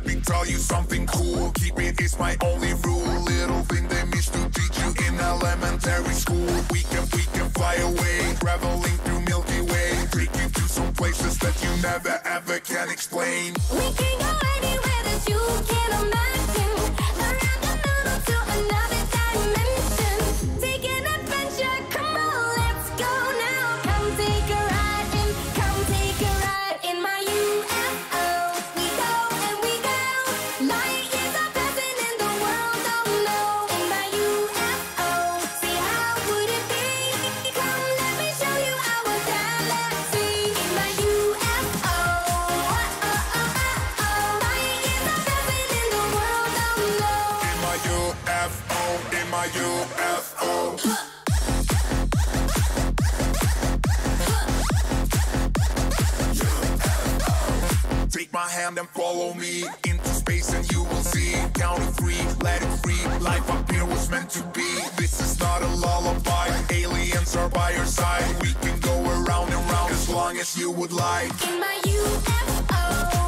let me tell you something cool. Keep it is my only rule. Little thing they miss to teach you in elementary school. We can fly away, traveling through Milky Way. Take you to some places that you never ever can explain. We can go anywhere that you can imagine. Around the moon or to another dimension. Take an adventure, come on, let's go now. Come take a ride in my UFO. We go and we go. Light years are passing and the world don't know. In my UFO, see how would it be? Come, let me show you our galaxy. In my UFO, light years are passing and the world don't know. In my UFO, in my UFO. Take my hand and follow me into space and you will see. Count it free, let it free. Life up here was meant to be. This is not a lullaby. Aliens are by your side. We can go around and round as long as you would like. In my UFO.